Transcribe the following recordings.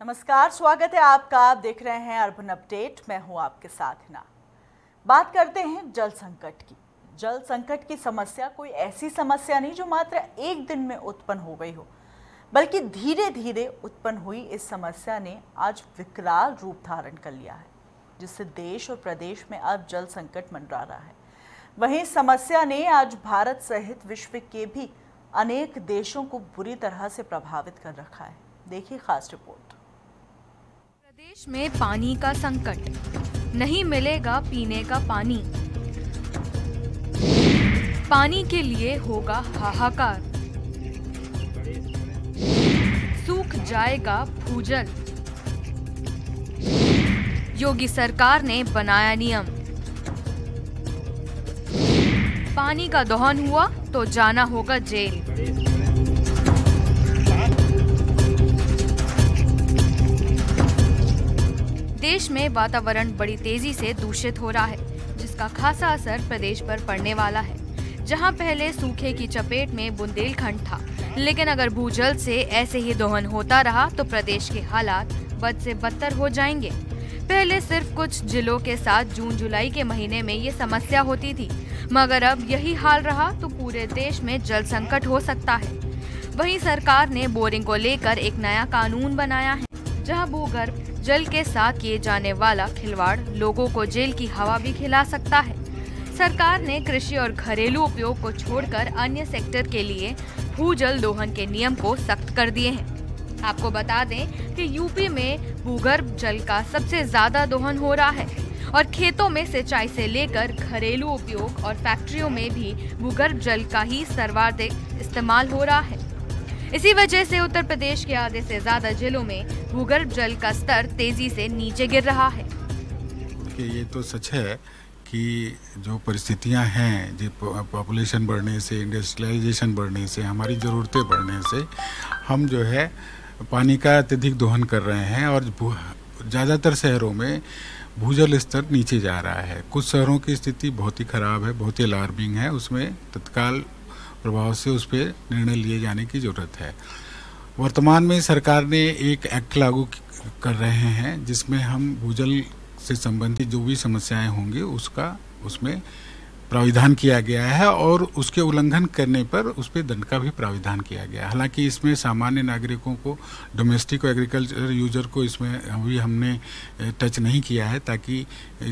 नमस्कार, स्वागत है आपका। आप देख रहे हैं अर्बन अपडेट। मैं हूं आपके साथ हिना। बात करते हैं जल संकट की। जल संकट की समस्या कोई ऐसी समस्या नहीं जो मात्र एक दिन में उत्पन्न हो गई हो, बल्कि धीरे धीरे उत्पन्न हुई इस समस्या ने आज विकराल रूप धारण कर लिया है, जिससे देश और प्रदेश में अब जल संकट मंडरा रहा है। वहीं समस्या ने आज भारत सहित विश्व के भी अनेक देशों को बुरी तरह से प्रभावित कर रखा है। देखिए खास रिपोर्ट। प्रदेश में पानी का संकट, नहीं मिलेगा पीने का पानी। पानी के लिए होगा हाहाकार, सूख जाएगा भूजल। योगी सरकार ने बनाया नियम, पानी का दोहन हुआ तो जाना होगा जेल। देश में वातावरण बड़ी तेजी से दूषित हो रहा है, जिसका खासा असर प्रदेश पर पड़ने वाला है। जहां पहले सूखे की चपेट में बुंदेलखंड था, लेकिन अगर भूजल से ऐसे ही दोहन होता रहा तो प्रदेश के हालात बद से बदतर हो जाएंगे। पहले सिर्फ कुछ जिलों के साथ जून जुलाई के महीने में ये समस्या होती थी, मगर अब यही हाल रहा तो पूरे देश में जल संकट हो सकता है। वहीं सरकार ने बोरिंग को लेकर एक नया कानून बनाया है, जहां भूगर्भ जल के साथ किए जाने वाला खिलवाड़ लोगों को जेल की हवा भी खिला सकता है। सरकार ने कृषि और घरेलू उपयोग को छोड़कर अन्य सेक्टर के लिए भूजल दोहन के नियम को सख्त कर दिए हैं। आपको बता दें कि यूपी में भूगर्भ जल का सबसे ज्यादा दोहन हो रहा है और खेतों में सिंचाई से लेकर घरेलू उपयोग और फैक्ट्रियों में भी भूगर्भ जल का ही सर्वाधिक इस्तेमाल हो रहा है। इसी वजह से उत्तर प्रदेश के आधे से ज्यादा जिलों में भूगर्भ जल का स्तर तेजी से नीचे गिर रहा है। ये तो सच है कि जो परिस्थितियां हैं, जो पॉपुलेशन बढ़ने से, इंडस्ट्रियलाइजेशन बढ़ने से, हमारी ज़रूरतें बढ़ने से हम जो है पानी का अत्यधिक दोहन कर रहे हैं और ज़्यादातर शहरों में भूजल स्तर नीचे जा रहा है। कुछ शहरों की स्थिति बहुत ही ख़राब है, बहुत ही अलार्मिंग है। उसमें तत्काल प्रभाव से उस पर निर्णय लिए जाने की ज़रूरत है। वर्तमान में सरकार ने एक एक्ट लागू कर रहे हैं, जिसमें हम भूजल से संबंधित जो भी समस्याएं होंगी उसमें प्राविधान किया गया है और उसके उल्लंघन करने पर उस पर दंड का भी प्राविधान किया गया है। हालांकि इसमें सामान्य नागरिकों को, डोमेस्टिक और एग्रीकल्चर यूजर को इसमें अभी हमने टच नहीं किया है, ताकि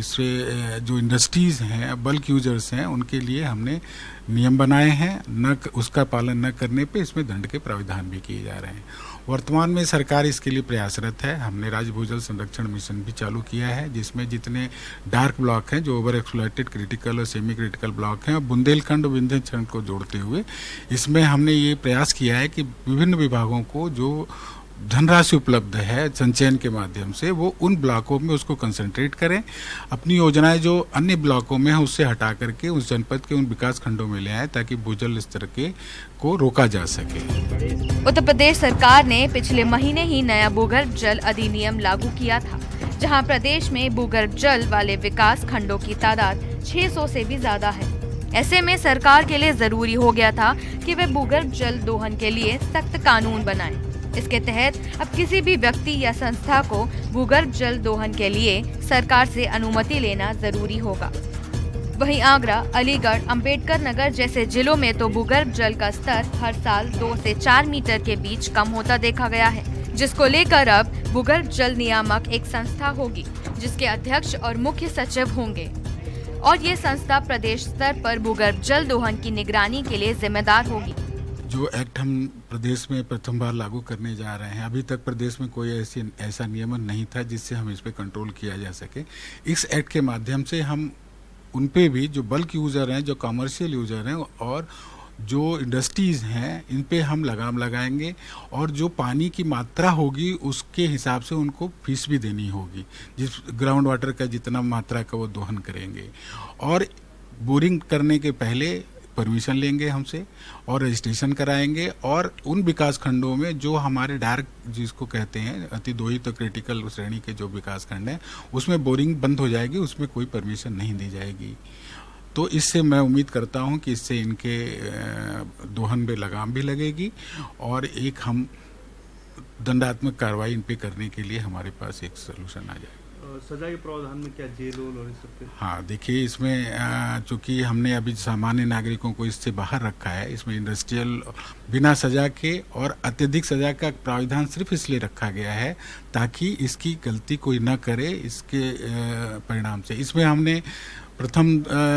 इससे जो इंडस्ट्रीज़ हैं, बल्क यूजर्स हैं, उनके लिए हमने नियम बनाए हैं। उसका पालन न करने पे इसमें दंड के प्राविधान भी किए जा रहे हैं। वर्तमान में सरकार इसके लिए प्रयासरत है। हमने राज्य भूजल संरक्षण मिशन भी चालू किया है, जिसमें जितने डार्क ब्लॉक हैं, जो ओवर एक्सप्लॉइटेड, क्रिटिकल और सेमी क्रिटिकल ब्लॉक हैं, और बुंदेलखंड और विंध्यखंड को जोड़ते हुए इसमें हमने ये प्रयास किया है कि विभिन्न विभागों को जो धनराशि उपलब्ध है संचयन के माध्यम से, वो उन ब्लॉकों में उसको कंसंट्रेट करें। अपनी योजनाएं जो अन्य ब्लॉकों में हैं उससे हटा करके उस जनपद के उन विकास खंडों में ले आए, ताकि भूजल स्तर को रोका जा सके। उत्तर प्रदेश सरकार ने पिछले महीने ही नया भूगर्भ जल अधिनियम लागू किया था, जहां प्रदेश में भूगर्भ जल वाले विकास खंडों की तादाद 600 से भी ज्यादा है। ऐसे में सरकार के लिए जरूरी हो गया था कि वे भूगर्भ जल दोहन के लिए सख्त कानून बनाएं। इसके तहत अब किसी भी व्यक्ति या संस्था को भूगर्भ जल दोहन के लिए सरकार से अनुमति लेना जरूरी होगा। वहीं आगरा, अलीगढ़, अंबेडकर नगर जैसे जिलों में तो भूगर्भ जल का स्तर हर साल 2 से 4 मीटर के बीच कम होता देखा गया है, जिसको लेकर अब भूगर्भ जल नियामक एक संस्था होगी, जिसके अध्यक्ष और मुख्य सचिव होंगे और ये संस्था प्रदेश स्तर पर भूगर्भ जल दोहन की निगरानी के लिए जिम्मेदार होगी। जो एक्ट हम प्रदेश में प्रथम बार लागू करने जा रहे हैं, अभी तक प्रदेश में कोई ऐसा नियमन नहीं था जिससे हम इस पे कंट्रोल किया जा सके। इस एक्ट के माध्यम से हम उन पे भी जो बल्क यूज़र हैं, जो कमर्शियल यूज़र हैं और जो इंडस्ट्रीज़ हैं, इन पे हम लगाम लगाएंगे और जो पानी की मात्रा होगी उसके हिसाब से उनको फीस भी देनी होगी, जिस ग्राउंड वाटर का जितना मात्रा का वो दोहन करेंगे। और बोरिंग करने के पहले परमिशन लेंगे हमसे और रजिस्ट्रेशन कराएंगे, और उन विकास खंडों में जो हमारे डार्क, जिसको कहते हैं अतिदोहित तो क्रिटिकल श्रेणी के जो विकास खंड हैं, उसमें बोरिंग बंद हो जाएगी, उसमें कोई परमिशन नहीं दी जाएगी। तो इससे मैं उम्मीद करता हूं कि इससे इनके दोहन पे लगाम भी लगेगी और एक हम दंडात्मक कार्रवाई इन पे करने के लिए हमारे पास एक सोल्यूशन आ जाए। सजा के प्रावधान में क्या जेल और इस सब पे? हाँ, देखिए इसमें चूँकि हमने अभी सामान्य नागरिकों को इससे बाहर रखा है, इसमें इंडस्ट्रियल बिना सजा के और अत्यधिक सजा का प्रावधान सिर्फ इसलिए रखा गया है ताकि इसकी गलती कोई न करे, इसके परिणाम से। इसमें हमने प्रथम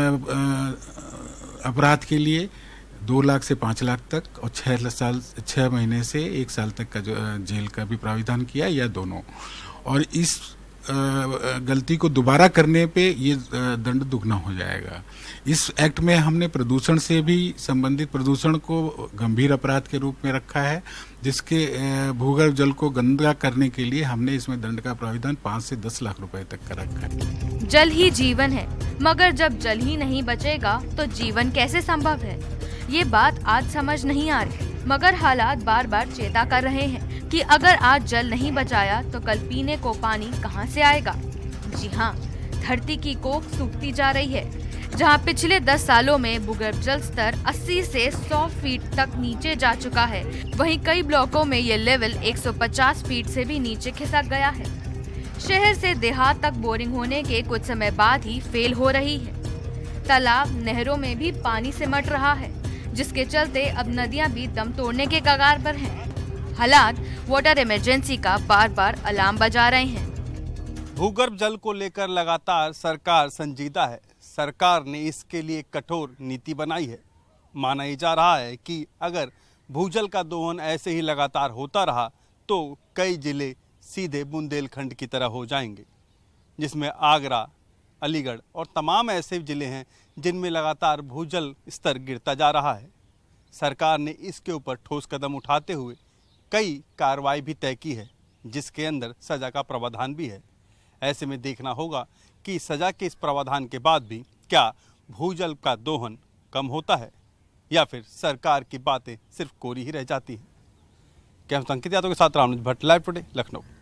अपराध के लिए 2 लाख से 5 लाख तक और 6 महीने से 1 साल तक का जो जेल का भी प्रावधान किया, या दोनों। और इस गलती को दोबारा करने पे ये दंड दुगना हो जाएगा। इस एक्ट में हमने प्रदूषण से भी संबंधित प्रदूषण को गंभीर अपराध के रूप में रखा है, जिसके भूगर्भ जल को गंदा करने के लिए हमने इसमें दंड का प्रावधान 5 से 10 लाख रुपए तक का रखा है। जल ही जीवन है, मगर जब जल ही नहीं बचेगा तो जीवन कैसे संभव है? ये बात आज समझ नहीं आ रही, मगर हालात बार बार चेता कर रहे हैं कि अगर आज जल नहीं बचाया तो कल पीने को पानी कहां से आएगा। जी हाँ, धरती की कोख सूखती जा रही है। जहां पिछले 10 सालों में भूगर्भ जल स्तर 80 से 100 फीट तक नीचे जा चुका है, वहीं कई ब्लॉकों में ये लेवल 150 फीट से भी नीचे खिसक गया है। शहर से देहात तक बोरिंग होने के कुछ समय बाद ही फेल हो रही है। तालाब, नहरों में भी पानी सिमट रहा है, जिसके चलते अब नदियां भी दम तोड़ने के कगार पर हैं। हालात वाटर इमरजेंसी का बार बार अलार्म बजा रहे हैं। भूगर्भ जल को लेकर लगातार सरकार संजीदा है। सरकार ने इसके लिए कठोर नीति बनाई है। माना ही जा रहा है कि अगर भूजल का दोहन ऐसे ही लगातार होता रहा तो कई जिले सीधे बुंदेलखंड की तरह हो जाएंगे, जिसमें आगरा, अलीगढ़ और तमाम ऐसे जिले हैं जिनमें लगातार भूजल स्तर गिरता जा रहा है। सरकार ने इसके ऊपर ठोस कदम उठाते हुए कई कार्रवाई भी तय की है, जिसके अंदर सजा का प्रावधान भी है। ऐसे में देखना होगा कि सजा के इस प्रावधान के बाद भी क्या भूजल का दोहन कम होता है या फिर सरकार की बातें सिर्फ कोरी ही रह जाती हैं। कैमरा अंकित यादव के साथ रामनुज भट्ट, लाइव टुडे, लखनऊ।